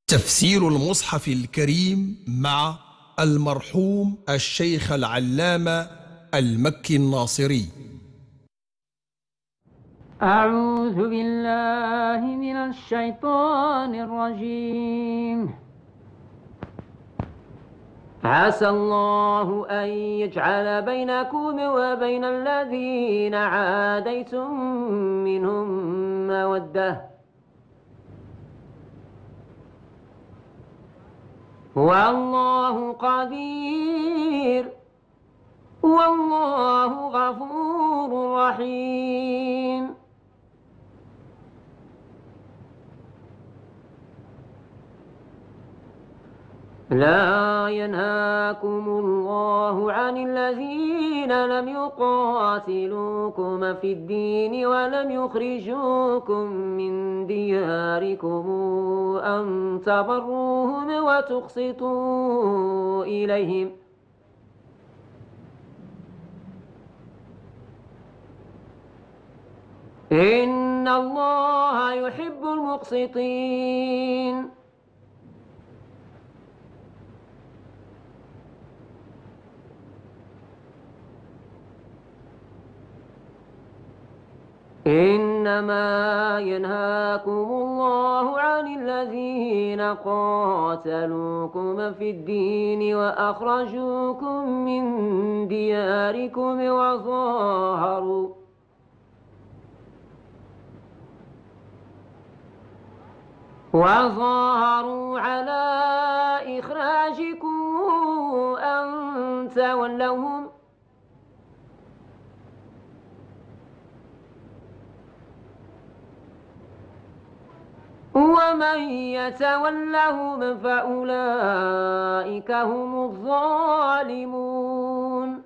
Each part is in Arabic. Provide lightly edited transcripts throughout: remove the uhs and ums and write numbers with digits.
تفسير المصحف الكريم مع المرحوم الشيخ العلامة المكي الناصري. أعوذ بالله من الشيطان الرجيم. عسى الله أن يجعل بينكم وبين الذين عاديتم منهم مودة، والله قدير والله غفور رحيم. لا ينهاكم الله عن الذين لم يقاتلوكم في الدين ولم يخرجوكم من دياركم أن تبروهم وتقسطوا إليهم، إن الله يحب المقسطين. إنما ينهاكم الله عن الذين قاتلوكم في الدين وأخرجوكم من دياركم وظاهروا على إخراجكم أن تولوهم، ومن يتولهم فأولئك هم الظالمون.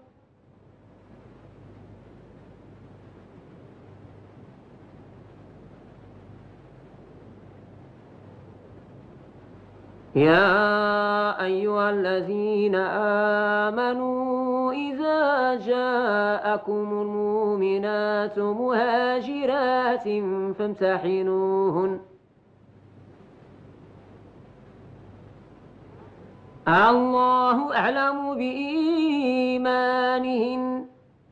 يا أيها الذين آمنوا إذا جاءكم المؤمنات مهاجرات فامتحنوهن، الله أعلم بإيمانهن،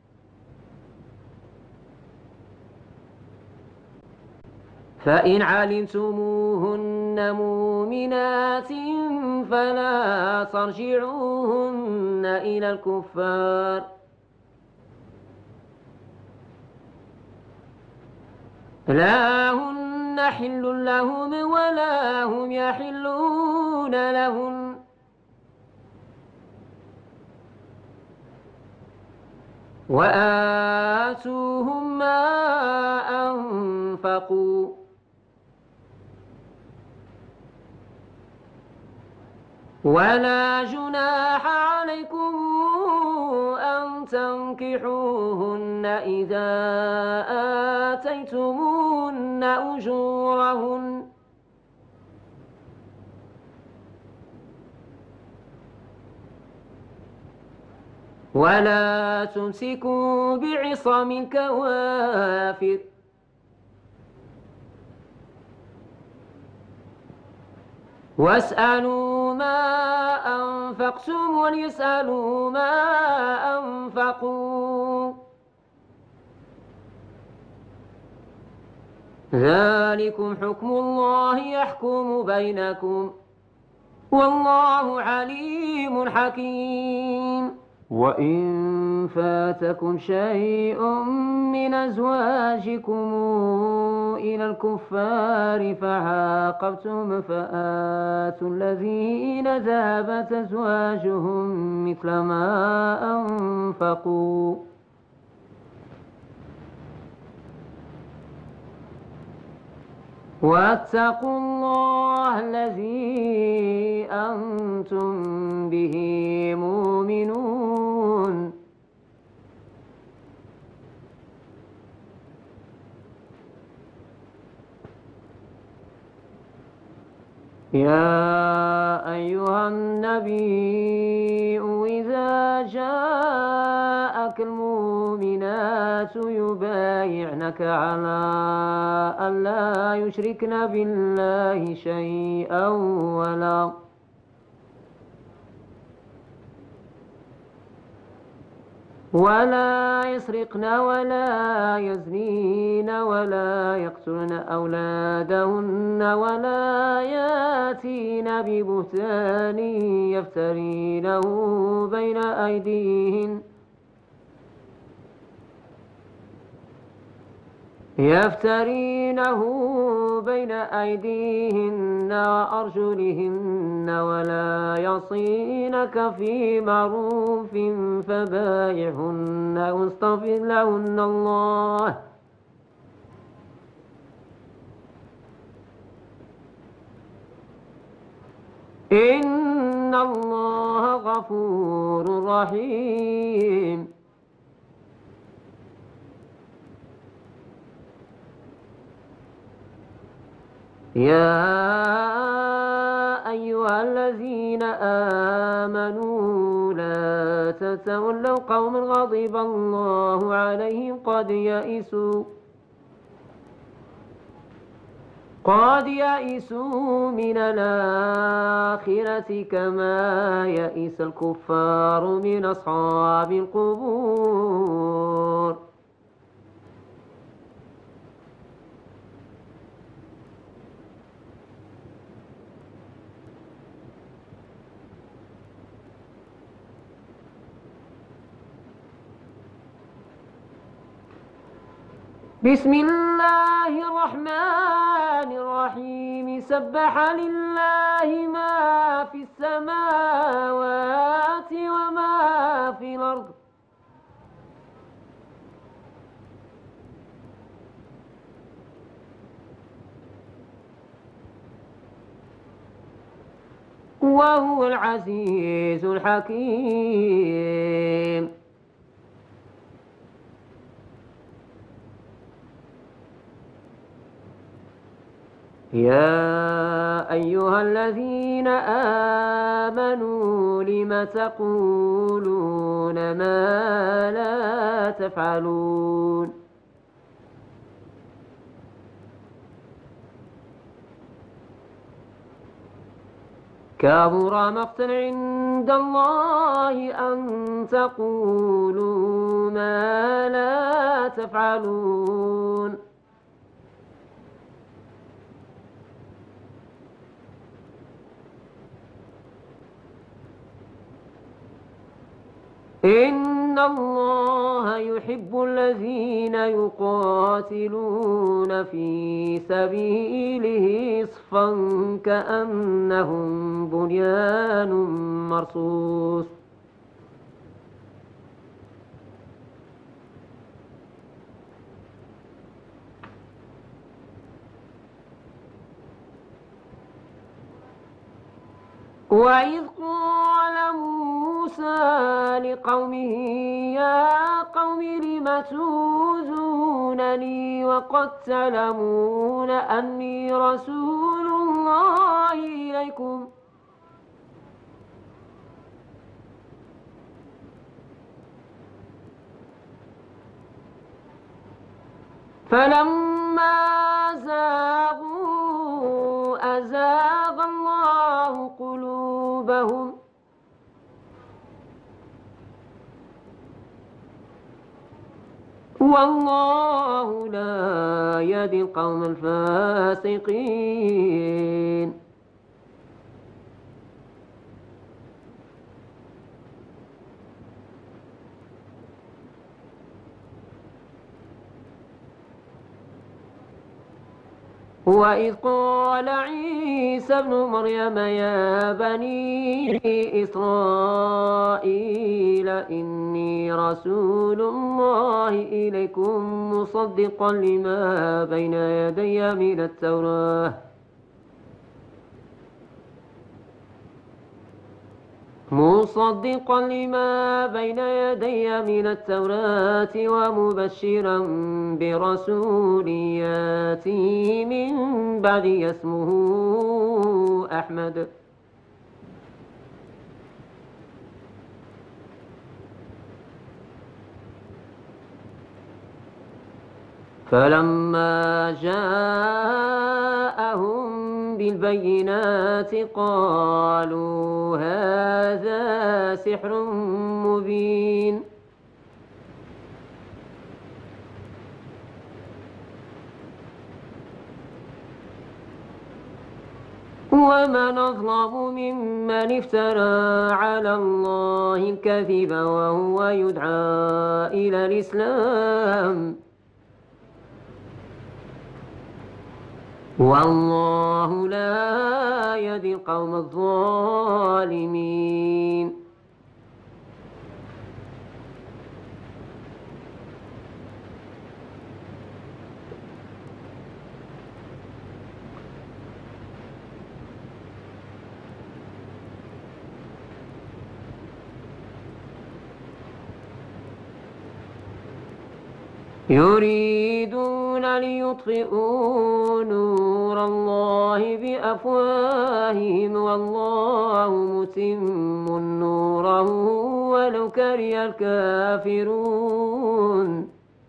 فإن علمتموهن مؤمنات فلا ترجعوهن إلى الكفار، لا هن حل لهم ولا هم يحلون لهن، وآتوهم ما أنفقوا، ولا جناح عليكم أن تنكحوهن إذا آتيتموهن أجورهن، ولا تمسكوا بعصم الكوافر، واسألوا ما أنفقتم وليسألوا ما أنفقوا، ذلكم حكم الله يحكم بينكم، والله عليم حكيم. وإن فاتكم شيء من أزواجكم إلى الكفار فعاقبتم فآتوا الذين ذهبت أزواجهم مثل ما أنفقوا، واتقوا الله الذي أنتم به مؤمنون. يا أيها النبي إذا جاءك المؤمنون المؤمنات يبايعنك على أن لا يشركن بالله شيئا ولا يسرقن ولا يزنين ولا يقتلن أولادهن ولا ياتين ببهتان يفترينه بين أيديهن وأرجلهن ولا يعصينك في معروف فبايعهن واستغفر لهن الله إن الله غفور رحيم. يا أيها الذين آمنوا لا تتولوا قوما غضب الله عليهم قد يئسوا من الآخرة كما يئس الكفار من أصحاب القبور. بسم الله الرحمن الرحيم. سبح لله ما في السماوات وما في الأرض وهو العزيز الحكيم. يا أيها الذين آمنوا لم تقولون ما لا تفعلون كبر مقتا عند الله أن تقولوا ما لا تفعلون. إن الله يحب الذين يقاتلون في سبيله صفا كأنهم بنيان مرصوص. وإذ قال موسى لقومه يا قوم لم تؤذونني وقد تعلمون أني رسول الله إليكم فلما زاغوا أزاغ الله قلوبهم والله لا يهدي القوم الفاسقين. وإذ قال عيسى ابن مريم يا بني إسرائيل إني رسول الله إليكم مصدقا لما بين يدي من التوراة ومبشرا برسول ياتي من بعدي اسمه أحمد فلما جاءهم بالبينات قالوا هذا سحر مبين ومن أظلم ممن افترى على الله الكذب وهو يدعى إلى الإسلام والله لا يهدي القوم الظالمين يريدون ليطفئوا نور الله بأفواههم والله متم نوره ولو كره الكافرون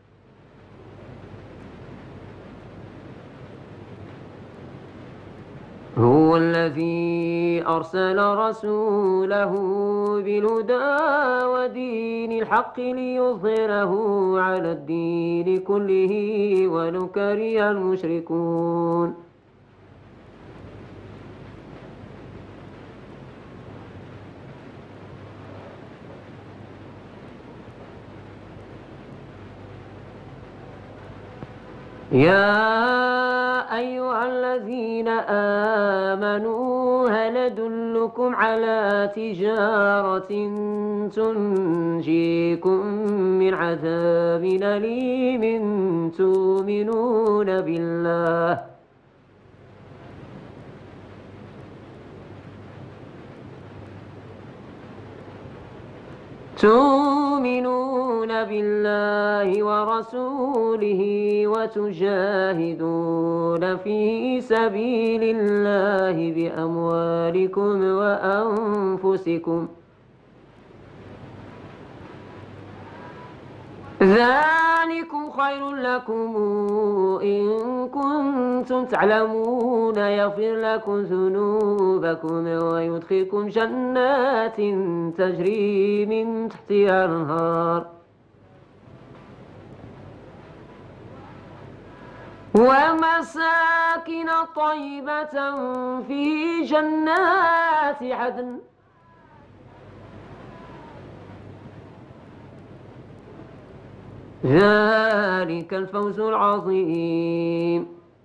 هو الذي أرسل رسوله بالهدى ودين الحق ليظهره على الدين كله ولو كره المشركون يا أيها الذين آمنوا هل أدلكم على تجارة تنجيكم من عذاب أليم تؤمنون بالله ورسوله وتجاهدون في سبيل الله بأموالكم وأنفسكم ذلكم خير لكم إن كنتم تعلمون يغفر لكم ذنوبكم ويدخلكم جنات تجري من تحتها الأنهار ومساكن طيبة في جنات عدن ذلك الفوز العظيم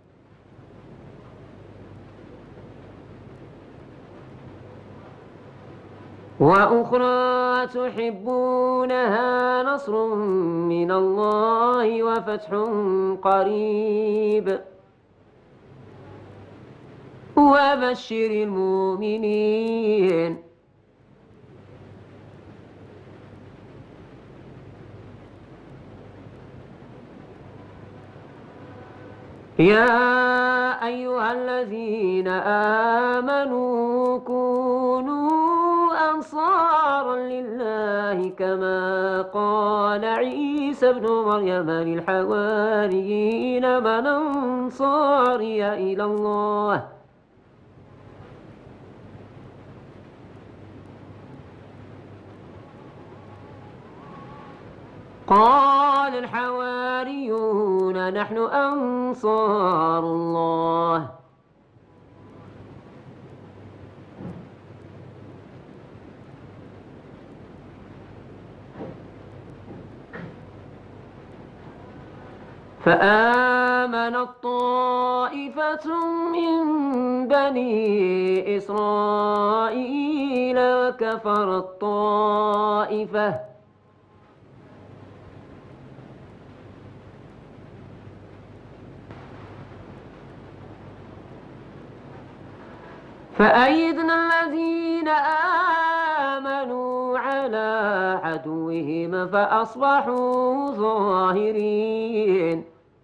وأخرى تحبونها نصر من الله وفتح قريب وبشر المؤمنين يا أيها الذين آمنوا كونوا أنصارا لله كما قال عيسى ابن مريم للحواريين من أنصاري إلى الله قال الحواريون نحن أنصار الله فآمنت طائفة من بني إسرائيل وكفرت طائفة فأيدنا الذين آمنوا على عدوهم فأصبحوا ظاهرين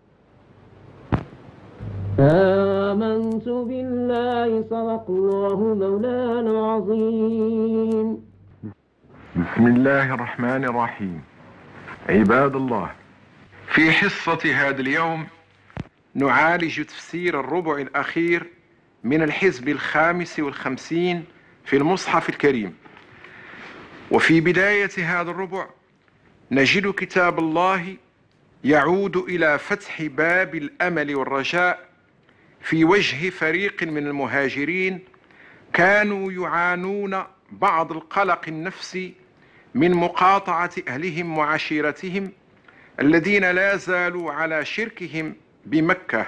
آمنت بالله صدق الله مولانا العظيم. بسم الله الرحمن الرحيم. عباد الله، في حصة هذا اليوم نعالج تفسير الربع الأخير من الحزب 55 في المصحف الكريم. وفي بداية هذا الربع نجد كتاب الله يعود إلى فتح باب الأمل والرجاء في وجه فريق من المهاجرين كانوا يعانون بعض القلق النفسي من مقاطعة أهلهم وعشيرتهم الذين لا زالوا على شركهم بمكة.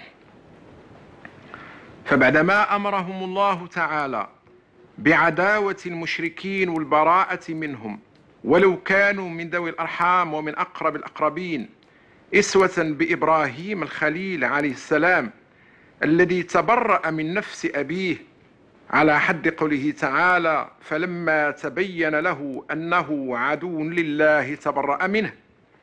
فبعدما أمرهم الله تعالى بعداوة المشركين والبراءة منهم ولو كانوا من ذوي الأرحام ومن أقرب الأقربين، إسوة بإبراهيم الخليل عليه السلام الذي تبرأ من نفس أبيه على حد قوله تعالى: فلما تبين له أنه عدو لله تبرأ منه.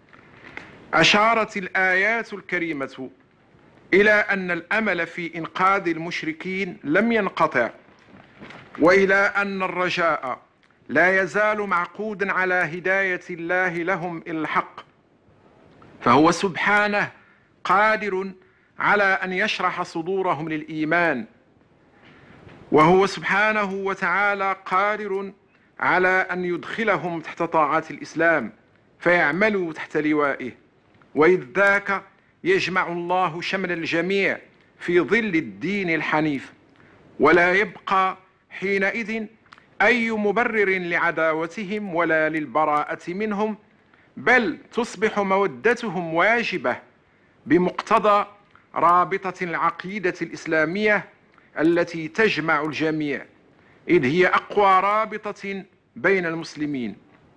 أشارت الآيات الكريمة إلى أن الأمل في إنقاذ المشركين لم ينقطع، وإلى أن الرجاء لا يزال معقودا على هداية الله لهم إلى الحق، فهو سبحانه قادر على أن يشرح صدورهم للإيمان، وهو سبحانه وتعالى قادر على أن يدخلهم تحت طاعات الإسلام فيعملوا تحت لوائه، وإذ ذاك يجمع الله شمل الجميع في ظل الدين الحنيف، ولا يبقى حينئذ أي مبرر لعداوتهم ولا للبراءة منهم، بل تصبح مودتهم واجبة بمقتضى رابطة العقيدة الإسلامية التي تجمع الجميع، إذ هي أقوى رابطة بين المسلمين.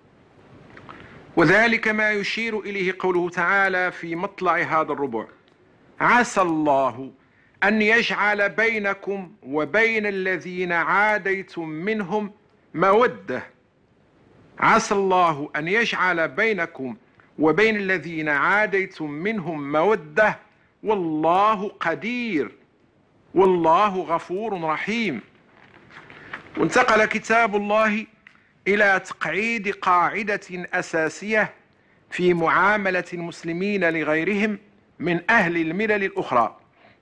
وذلك ما يشير إليه قوله تعالى في مطلع هذا الربع: عسى الله أن يجعل بينكم وبين الذين عاديتم منهم مودة. عسى الله أن يجعل بينكم وبين الذين عاديتم منهم مودة والله قدير والله غفور رحيم. وانتقل كتاب الله إلى تقعيد قاعدة أساسية في معاملة المسلمين لغيرهم من أهل الملل الأخرى،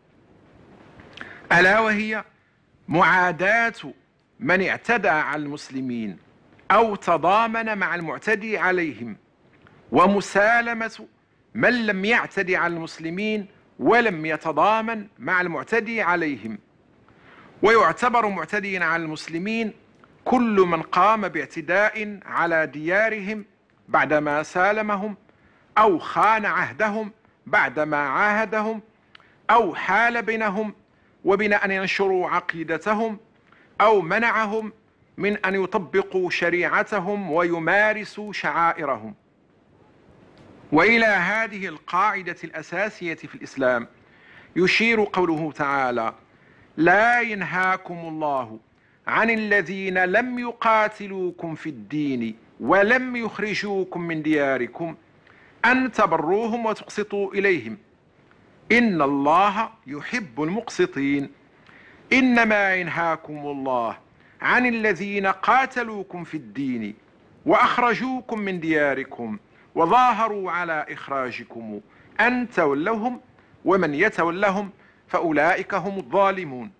ألا وهي معاداة من اعتدى على المسلمين أو تضامن مع المعتدي عليهم، ومسالمة من لم يعتدي على المسلمين ولم يتضامن مع المعتدي عليهم. ويعتبر معتديا على المسلمين كل من قام باعتداء على ديارهم بعدما سالمهم، أو خان عهدهم بعدما عاهدهم، أو حال بينهم وبين أن ينشروا عقيدتهم، أو منعهم من أن يطبقوا شريعتهم ويمارسوا شعائرهم. وإلى هذه القاعدة الأساسية في الإسلام يشير قوله تعالى: لا ينهاكم الله عن الذين لم يقاتلوكم في الدين ولم يخرجوكم من دياركم أن تبروهم وتقسطوا إليهم إن الله يحب المقسطين. إنما ينهاكم الله عن الذين قاتلوكم في الدين وأخرجوكم من دياركم وظاهروا على إخراجكم أن تولوهم ومن يتولهم فأولئك هم الظالمون.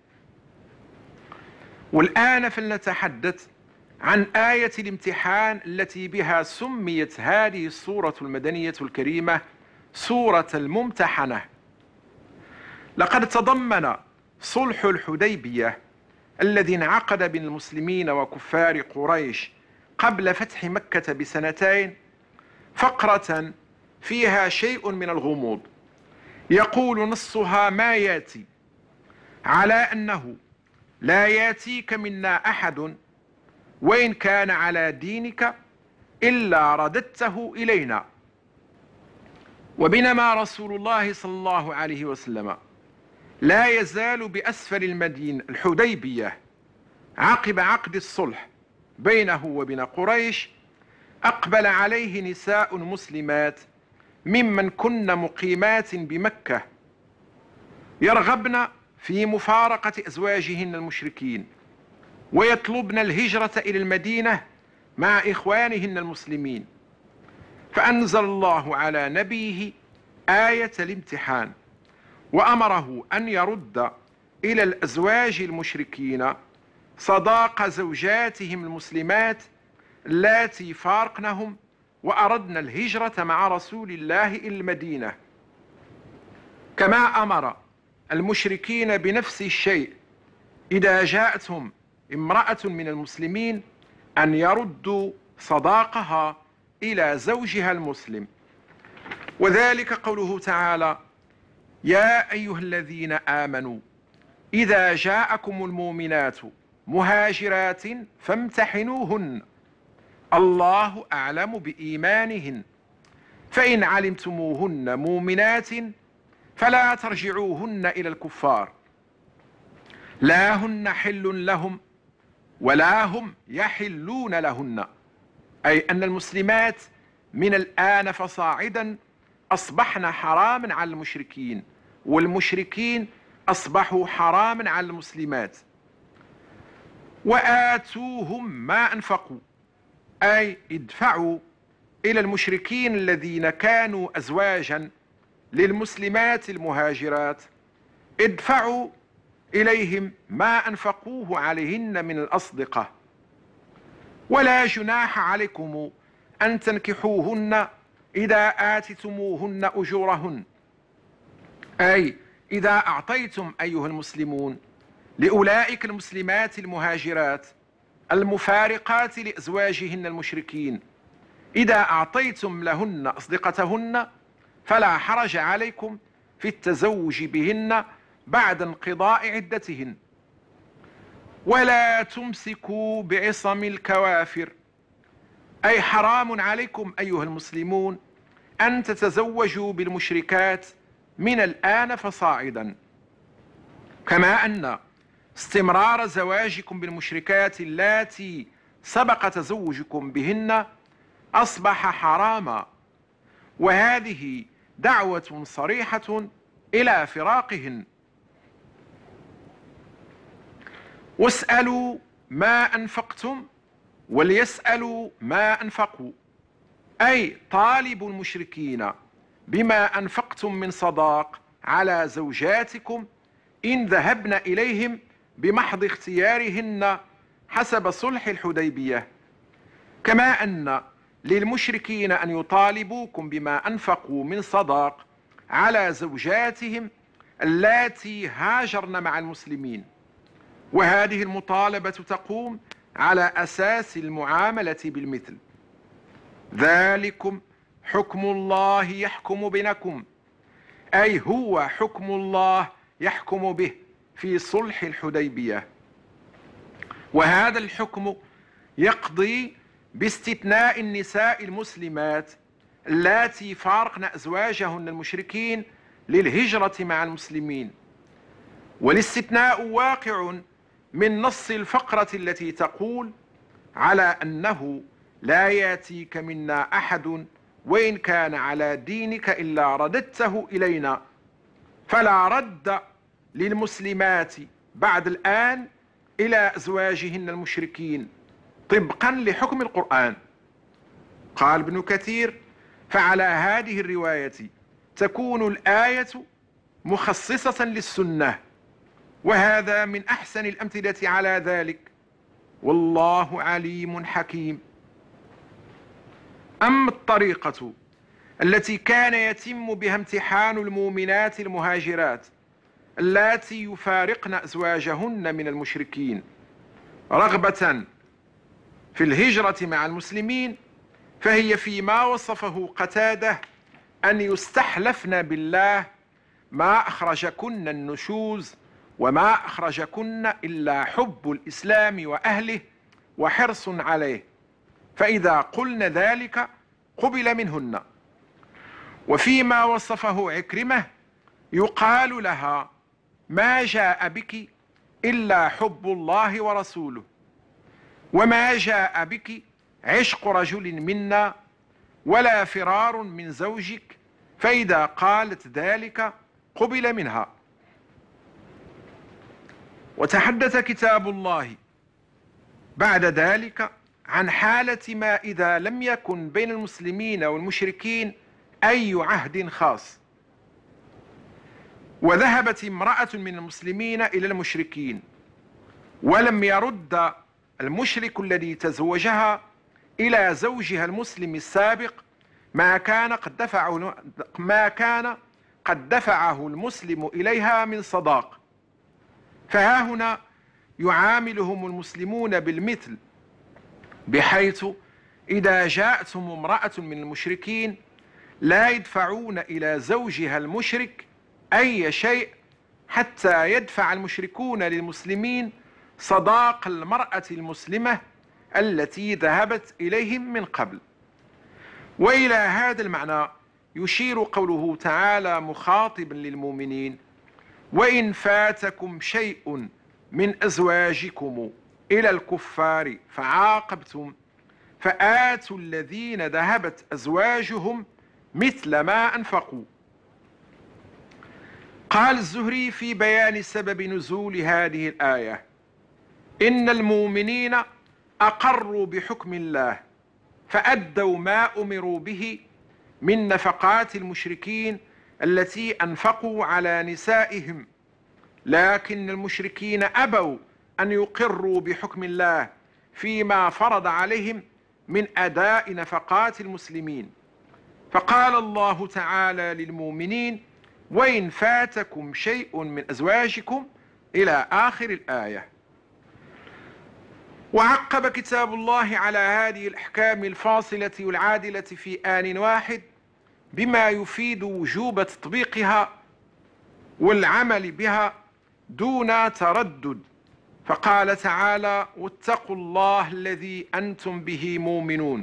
والآن فلنتحدث عن آية الامتحان التي بها سميت هذه السورة المدنية الكريمة سورة الممتحنة. لقد تضمن صلح الحديبية الذي انعقد بين المسلمين وكفار قريش قبل فتح مكة بسنتين فقرة فيها شيء من الغموض، يقول نصها ما ياتي على أنه لا ياتيك منا أحد وإن كان على دينك إلا رددته إلينا. وبينما رسول الله صلى الله عليه وسلم لا يزال بأسفل المدينة الحديبية عقب عقد الصلح بينه وبين قريش، أقبل عليه نساء مسلمات ممن كن مقيمات بمكة يرغبن في مفارقة أزواجهن المشركين ويطلبن الهجرة إلى المدينة مع إخوانهن المسلمين، فأنزل الله على نبيه آية الامتحان، وأمره أن يرد إلى الأزواج المشركين صداق زوجاتهم المسلمات اللاتي فارقنهم وأردن الهجرة مع رسول الله إلى المدينة، كما أمر المشركين بنفس الشيء إذا جاءتهم امرأة من المسلمين أن يردوا صداقها إلى زوجها المسلم. وذلك قوله تعالى: يا أيها الذين آمنوا إذا جاءكم المؤمنات مهاجرات فامتحنوهن الله أعلم بإيمانهن فإن علمتموهن مؤمنات فلا ترجعوهن إلى الكفار لا هن حل لهم ولا هم يحلون لهن، أي أن المسلمات من الآن فصاعدا أصبحن حراما على المشركين، والمشركين أصبحوا حراما على المسلمات. وآتوهم ما أنفقوا، أي ادفعوا إلى المشركين الذين كانوا أزواجا للمسلمات المهاجرات، ادفعوا إليهم ما أنفقوه عليهن من الأصدقة، ولا جناح عليكم أن تنكحوهن إذا آتتموهن أجورهن، أي إذا أعطيتم أيها المسلمون لأولئك المسلمات المهاجرات المفارقات لأزواجهن المشركين، إذا أعطيتم لهن أصدقتهن فلا حرج عليكم في التزوج بهن بعد انقضاء عدتهن. ولا تمسكوا بعصم الكوافر، أي حرام عليكم أيها المسلمون أن تتزوجوا بالمشركات من الآن فصاعدا، كما أن استمرار زواجكم بالمشركات اللاتي سبق تزوجكم بهن أصبح حراما، وهذه دعوة صريحة إلى فراقهن. واسألوا ما أنفقتم وليسألوا ما أنفقوا، أي طالبوا المشركين بما أنفقتم من صداق على زوجاتكم إن ذهبن إليهم بمحض اختيارهن حسب صلح الحديبية، كما أن للمشركين أن يطالبوكم بما أنفقوا من صداق على زوجاتهم اللاتي هاجرن مع المسلمين، وهذه المطالبة تقوم على أساس المعاملة بالمثل. ذلكم حكم الله يحكم بينكم، أي هو حكم الله يحكم به في صلح الحديبية، وهذا الحكم يقضي باستثناء النساء المسلمات اللاتي فارقن أزواجهن المشركين للهجرة مع المسلمين، والاستثناء واقع من نص الفقرة التي تقول على أنه لا يأتيك منا أحد وإن كان على دينك إلا رددته إلينا، فلا رد للمسلمات بعد الآن إلى أزواجهن المشركين طبقا لحكم القرآن. قال ابن كثير: فعلى هذه الرواية تكون الآية مخصصة للسنة، وهذا من أحسن الأمثلة على ذلك، والله عليم حكيم. أما الطريقة التي كان يتم بها امتحان المؤمنات المهاجرات اللاتي يفارقن أزواجهن من المشركين رغبة في الهجرة مع المسلمين، فهي فيما وصفه قتادة أن يستحلفن بالله ما أخرجكن النشوز وما أخرجكن إلا حب الإسلام وأهله وحرص عليه، فإذا قلن ذلك قبل منهن. وفيما وصفه عكرمة يقال لها: ما جاء بك إلا حب الله ورسوله، وما جاء بك عشق رجل منا ولا فرار من زوجك، فإذا قالت ذلك قبل منها. وتحدث كتاب الله بعد ذلك عن حالة ما إذا لم يكن بين المسلمين والمشركين أي عهد خاص، وذهبت امرأة من المسلمين إلى المشركين، ولم يرد المشرك الذي تزوجها إلى زوجها المسلم السابق ما كان قد دفعه المسلم إليها من صداق. فها هنا يعاملهم المسلمون بالمثل، بحيث إذا جاءتهم امرأة من المشركين لا يدفعون إلى زوجها المشرك أي شيء حتى يدفع المشركون للمسلمين صداق المرأة المسلمة التي ذهبت إليهم من قبل. وإلى هذا المعنى يشير قوله تعالى مخاطبا للمؤمنين: وإن فاتكم شيء من أزواجكم إلى الكفار فعاقبتم فآتوا الذين ذهبت أزواجهم مثل ما أنفقوا. قال الزهري في بيان سبب نزول هذه الآية: إن المؤمنين أقروا بحكم الله فأدوا ما أمروا به من نفقات المشركين التي أنفقوا على نسائهم، لكن المشركين أبوا أن يقروا بحكم الله فيما فرض عليهم من أداء نفقات المسلمين. فقال الله تعالى للمؤمنين: وإن فاتكم شيء من أزواجكم إلى آخر الآية. وعقب كتاب الله على هذه الأحكام الفاصلة والعادلة في آن واحد بما يفيد وجوب تطبيقها والعمل بها دون تردد، فقال تعالى: واتقوا الله الذي أنتم به مؤمنون.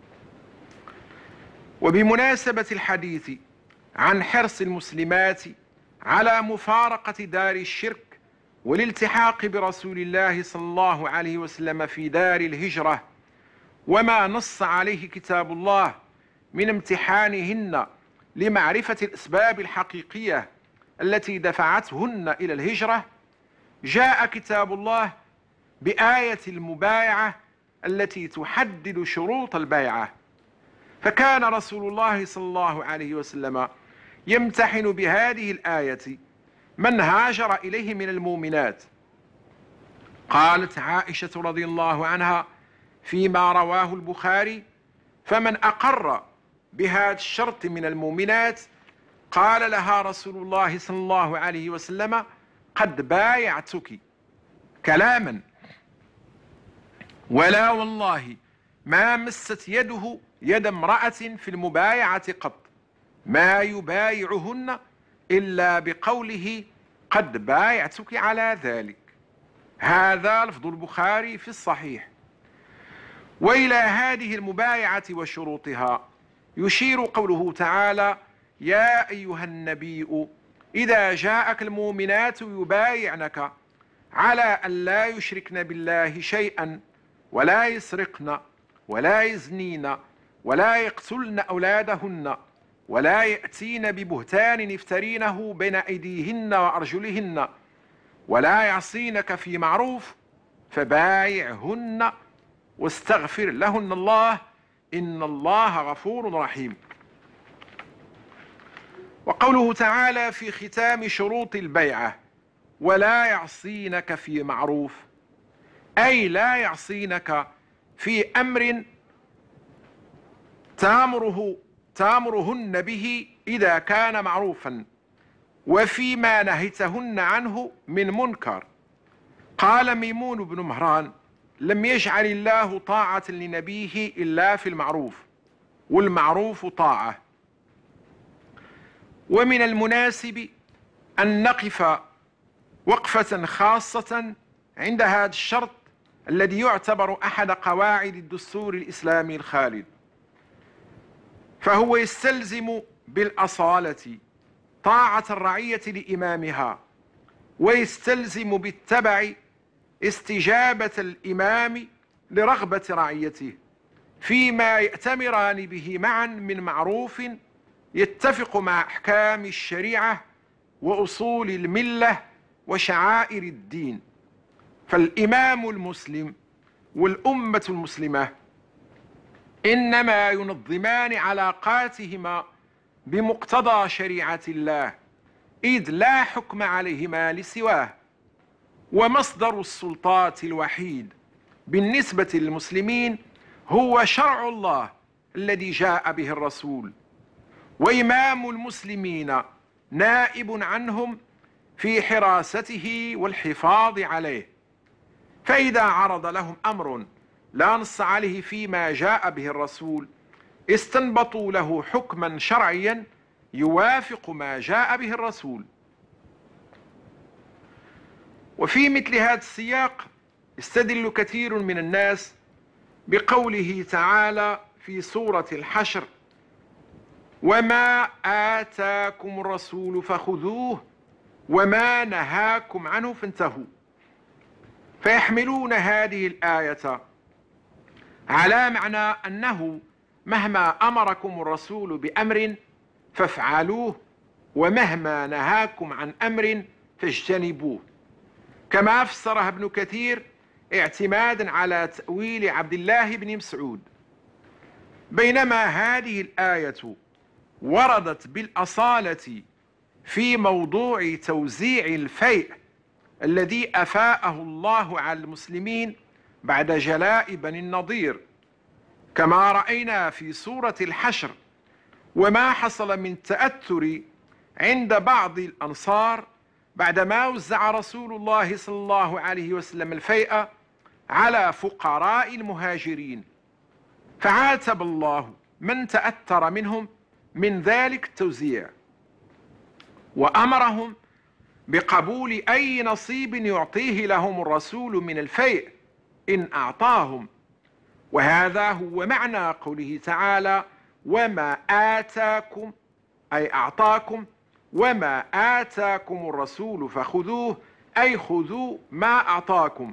وبمناسبة الحديث عن حرص المسلمات على مفارقة دار الشرك والالتحاق برسول الله صلى الله عليه وسلم في دار الهجرة، وما نص عليه كتاب الله من امتحانهن لمعرفة الأسباب الحقيقية التي دفعتهن إلى الهجرة، جاء كتاب الله بآية المبايعة التي تحدد شروط البيعة. فكان رسول الله صلى الله عليه وسلم يمتحن بهذه الآية من هاجر إليه من المؤمنات. قالت عائشة رضي الله عنها فيما رواه البخاري: فمن أقر بهذا الشرط من المؤمنات قال لها رسول الله صلى الله عليه وسلم: قد بايعتك كلاما، ولا والله ما مست يده يد امرأة في المبايعة قط، ما يبايعهن إلا بقوله: قد بايعتك على ذلك. هذا لفظ البخاري في الصحيح. وإلى هذه المبايعة وشروطها يشير قوله تعالى: يا أيها النبي إذا جاءك المؤمنات يبايعنك على أن لا يشركن بالله شيئا ولا يسرقن ولا يزنين ولا يقتلن أولادهن ولا يأتين ببهتان يفترينه بين أيديهن وأرجلهن ولا يعصينك في معروف فبايعهن واستغفر لهن الله إن الله غفور رحيم. وقوله تعالى في ختام شروط البيعة: ولا يعصينك في معروف، أي لا يعصينك في أمر تامرهن به إذا كان معروفا، وفيما نهيتهن عنه من منكر. قال ميمون بن مهران: لم يجعل الله طاعة لنبيه إلا في المعروف، والمعروف طاعة. ومن المناسب أن نقف وقفة خاصة عند هذا الشرط الذي يعتبر أحد قواعد الدستور الإسلامي الخالد، فهو يستلزم بالأصالة طاعة الرعية لإمامها، ويستلزم بالتبع استجابة الإمام لرغبة رعيته فيما يأتمران به معا من معروف يتفق مع أحكام الشريعة وأصول الملة وشعائر الدين. فالإمام المسلم والأمة المسلمة إنما ينظمان علاقاتهما بمقتضى شريعة الله، إذ لا حكم عليهما لسواه، ومصدر السلطات الوحيد بالنسبة للمسلمين هو شرع الله الذي جاء به الرسول، وإمام المسلمين نائب عنهم في حراسته والحفاظ عليه. فإذا عرض لهم أمر لا نص عليه فيما جاء به الرسول استنبطوا له حكما شرعيا يوافق ما جاء به الرسول. وفي مثل هذا السياق يستدل كثير من الناس بقوله تعالى في سورة الحشر: وما آتاكم الرسول فخذوه وما نهاكم عنه فانتهوا، فيحملون هذه الآية على معنى أنه مهما أمركم الرسول بأمر فافعلوه، ومهما نهاكم عن أمر فاجتنبوه، كما فسرها ابن كثير اعتمادا على تأويل عبد الله بن مسعود. بينما هذه الآية وردت بالأصالة في موضوع توزيع الفيء الذي أفاءه الله على المسلمين بعد جلاء بني النضير، كما رأينا في سورة الحشر، وما حصل من تأثر عند بعض الأنصار بعدما وزع رسول الله صلى الله عليه وسلم الفيء على فقراء المهاجرين، فعاتب الله من تأثر منهم من ذلك التوزيع، وأمرهم بقبول أي نصيب يعطيه لهم الرسول من الفيء إن أعطاهم. وهذا هو معنى قوله تعالى: وما آتاكم، أي أعطاكم، وما آتاكم الرسول فخذوه، أي خذوا ما أعطاكم.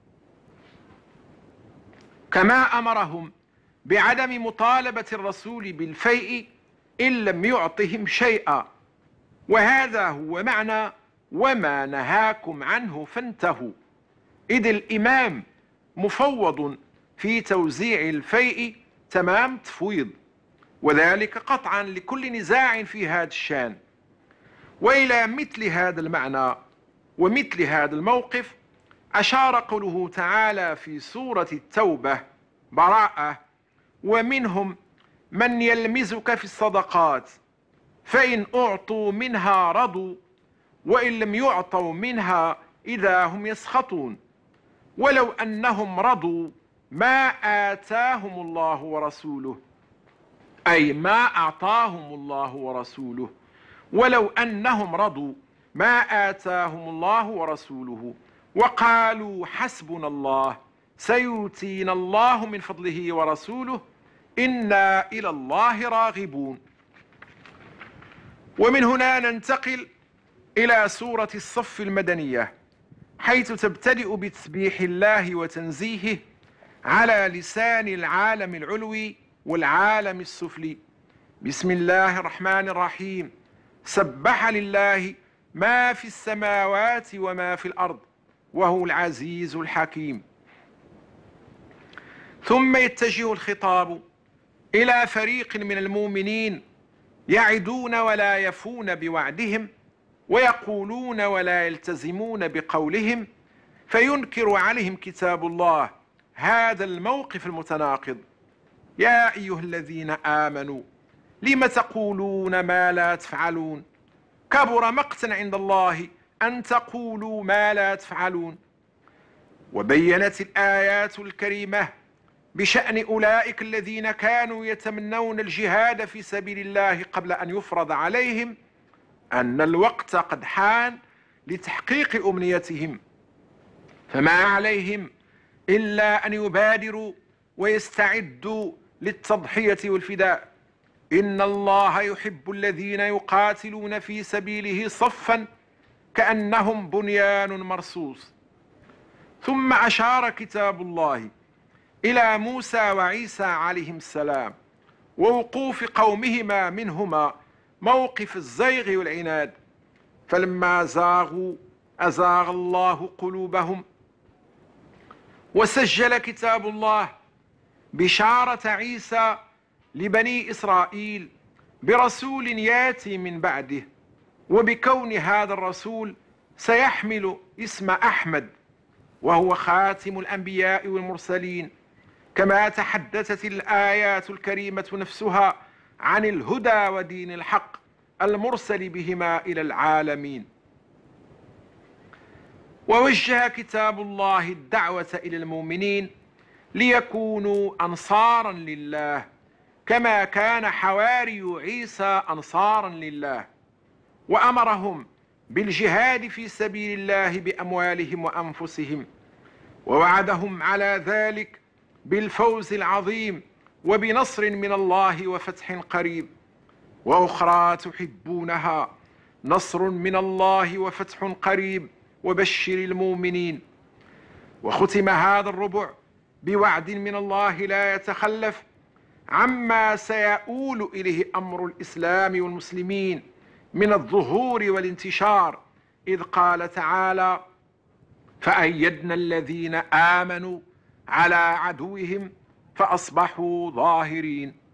كما أمرهم بعدم مطالبة الرسول بالفيء إن لم يعطهم شيئا، وهذا هو معنى وما نهاكم عنه فانتهوا، إذ الإمام مفوض في توزيع الفيء تمام تفويض، وذلك قطعا لكل نزاع في هذا الشان. وإلى مثل هذا المعنى ومثل هذا الموقف أشار قوله تعالى في سورة التوبة: براءة: ومنهم من يلمزك في الصدقات فإن أعطوا منها رضوا وإن لم يعطوا منها إذا هم يسخطون، ولو أنهم رضوا ما آتاهم الله ورسوله، أي ما أعطاهم الله ورسوله، ولو أنهم رضوا ما آتاهم الله ورسوله وقالوا حسبنا الله سيؤتينا الله من فضله ورسوله إنا إلى الله راغبون. ومن هنا ننتقل إلى سورة الصف المدنية، حيث تبتدئ بتسبيح الله وتنزيهه على لسان العالم العلوي والعالم السفلي. بسم الله الرحمن الرحيم: سبح لله ما في السماوات وما في الأرض وهو العزيز الحكيم. ثم يتجه الخطاب إلى فريق من المؤمنين يعدون ولا يفون بوعدهم ويقولون ولا يلتزمون بقولهم، فينكر عليهم كتاب الله هذا الموقف المتناقض: يا أيها الذين آمنوا لم تقولون ما لا تفعلون، كبر مقتا عند الله أن تقولوا ما لا تفعلون. وبينت الآيات الكريمة بشأن أولئك الذين كانوا يتمنون الجهاد في سبيل الله قبل أن يفرض عليهم أن الوقت قد حان لتحقيق أمنيتهم، فما عليهم إلا أن يبادروا ويستعدوا للتضحية والفداء. إن الله يحب الذين يقاتلون في سبيله صفا كأنهم بنيان مرصوص. ثم أشار كتاب الله إلى موسى وعيسى عليهم السلام ووقوف قومهما منهما موقف الزيغ والعناد، فلما زاغوا أزاغ الله قلوبهم. وسجل كتاب الله بشارة عيسى لبني إسرائيل برسول ياتي من بعده، وبكون هذا الرسول سيحمل اسم أحمد، وهو خاتم الأنبياء والمرسلين، كما تحدثت الآيات الكريمة نفسها عن الهدى ودين الحق المرسل بهما إلى العالمين. ووجه كتاب الله الدعوة إلى المؤمنين ليكونوا أنصارا لله، كما كان حواري عيسى أنصارا لله، وأمرهم بالجهاد في سبيل الله بأموالهم وأنفسهم، ووعدهم على ذلك بالفوز العظيم وبنصر من الله وفتح قريب. وأخرى تحبونها، نصر من الله وفتح قريب وبشر المؤمنين. وختم هذا الربع بوعد من الله لا يتخلف عما سيؤول إليه أمر الإسلام والمسلمين من الظهور والانتشار، إذ قال تعالى: فأيدنا الذين آمنوا على عدوهم فأصبحوا ظاهرين.